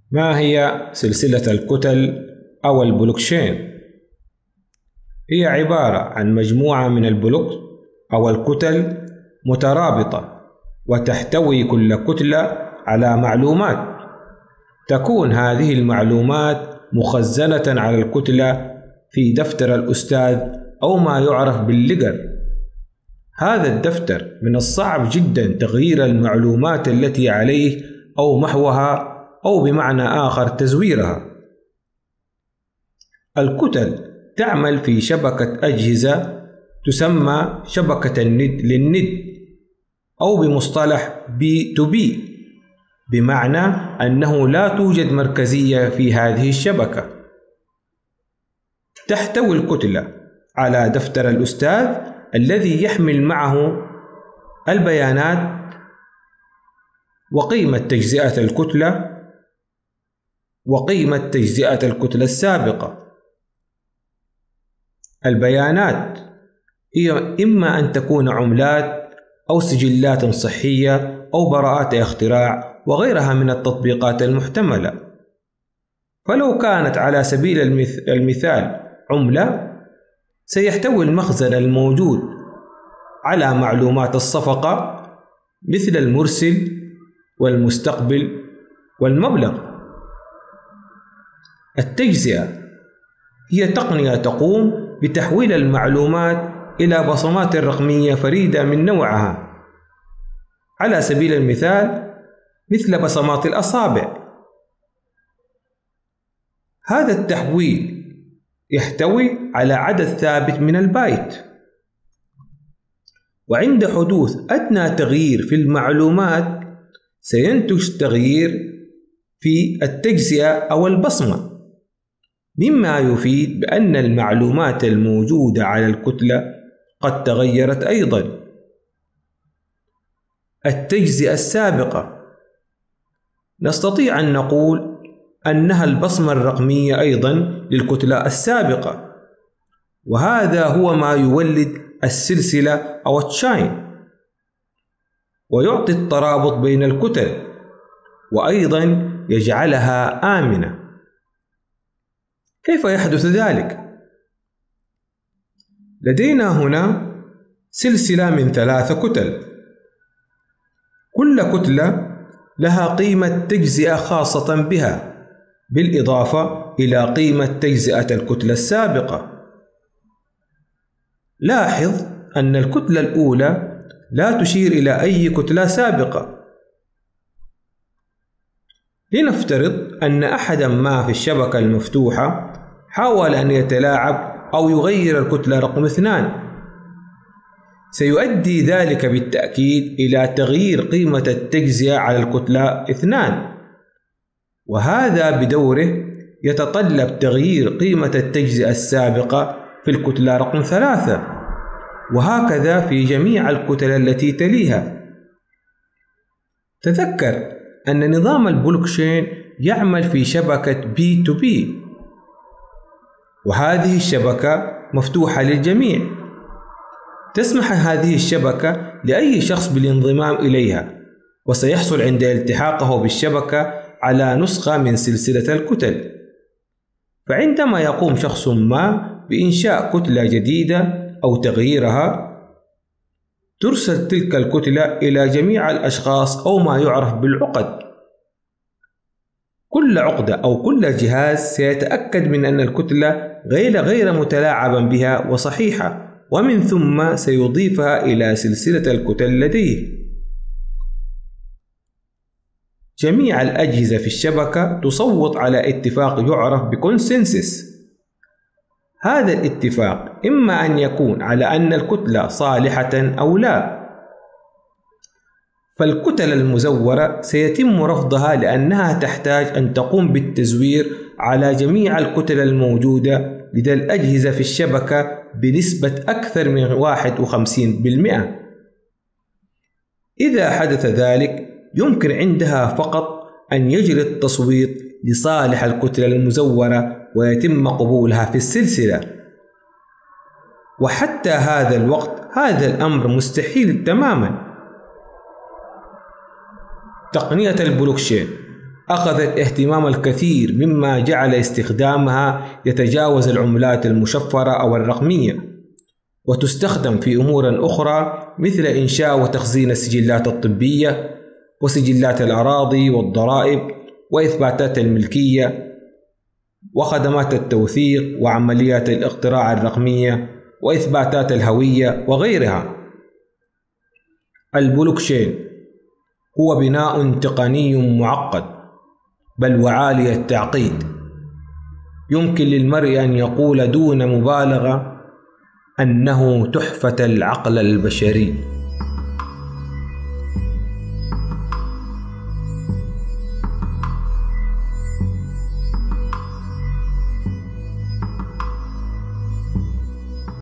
ما هي سلسلة الكتل أو البلوكشين؟ هي عبارة عن مجموعة من البلوك أو الكتل مترابطة، وتحتوي كل كتلة على معلومات. تكون هذه المعلومات مخزنة على الكتلة في دفتر الأستاذ أو ما يعرف بالليجر. هذا الدفتر من الصعب جدا تغيير المعلومات التي عليه أو محوها، أو بمعنى آخر تزويرها. الكتل تعمل في شبكة أجهزة تسمى شبكة الند للند، أو بمصطلح B2B، بمعنى أنه لا توجد مركزية في هذه الشبكة. تحتوي الكتلة على دفتر الأستاذ الذي يحمل معه البيانات وقيمة تجزئة الكتلة وقيمة تجزئة الكتلة السابقة. البيانات هي إما أن تكون عملات أو سجلات صحية أو براءات اختراع وغيرها من التطبيقات المحتملة. فلو كانت على سبيل المثال عملة، سيحتوي المخزن الموجود على معلومات الصفقة مثل المرسل والمستقبل والمبلغ. التجزئة هي تقنية تقوم بتحويل المعلومات إلى بصمات رقمية فريدة من نوعها، على سبيل المثال مثل بصمات الأصابع. هذا التحويل يحتوي على عدد ثابت من البايت، وعند حدوث أدنى تغيير في المعلومات سينتج تغيير في التجزئة أو البصمة، مما يفيد بأن المعلومات الموجودة على الكتلة قد تغيرت أيضا. التجزئة السابقة نستطيع أن نقول أنها البصمة الرقمية أيضا للكتلة السابقة، وهذا هو ما يولد السلسلة أو التشاين، ويعطي الترابط بين الكتل، وأيضا يجعلها آمنة. كيف يحدث ذلك؟ لدينا هنا سلسلة من 3 كتل، كل كتلة لها قيمة تجزئة خاصة بها، بالإضافة إلى قيمة تجزئة الكتلة السابقة. لاحظ أن الكتلة الأولى لا تشير إلى أي كتلة سابقة. لنفترض أن أحداً ما في الشبكة المفتوحة حاول أن يتلاعب أو يغير الكتلة رقم 2، سيؤدي ذلك بالتأكيد إلى تغيير قيمة التجزئة على الكتلة 2، وهذا بدوره يتطلب تغيير قيمة التجزئة السابقة في الكتلة رقم 3، وهكذا في جميع الكتل التي تليها. تذكر أن نظام البلوكشين يعمل في شبكة B2B، وهذه الشبكة مفتوحة للجميع. تسمح هذه الشبكة لأي شخص بالانضمام إليها، وسيحصل عند التحاقه بالشبكة على نسخة من سلسلة الكتل. فعندما يقوم شخص ما بإنشاء كتلة جديدة أو تغييرها، ترسل تلك الكتلة إلى جميع الأشخاص أو ما يعرف بالعقد. كل عقدة أو كل جهاز سيتأكد من أن الكتلة غير متلاعبا بها وصحيحة، ومن ثم سيضيفها إلى سلسلة الكتل لديه. جميع الأجهزة في الشبكة تصوت على اتفاق يعرف بكونسنسس. هذا الاتفاق إما أن يكون على أن الكتلة صالحة أو لا. فالكتل المزورة سيتم رفضها لأنها تحتاج أن تقوم بالتزوير على جميع الكتل الموجودة لدى الأجهزة في الشبكة بنسبة أكثر من 51%. إذا حدث ذلك، يمكن عندها فقط أن يجري التصويت لصالح الكتلة المزورة ويتم قبولها في السلسلة. وحتى هذا الوقت هذا الأمر مستحيل تماما. تقنية البلوكشين أخذت اهتمام الكثير مما جعل استخدامها يتجاوز العملات المشفرة أو الرقمية، وتستخدم في أمور أخرى مثل إنشاء وتخزين السجلات الطبية وسجلات الأراضي والضرائب وإثباتات الملكية وخدمات التوثيق وعمليات الاختراع الرقمية وإثباتات الهوية وغيرها. البلوكشين هو بناء تقني معقد بل وعالي التعقيد، يمكن للمرء أن يقول دون مبالغة أنه تحفة العقل البشري.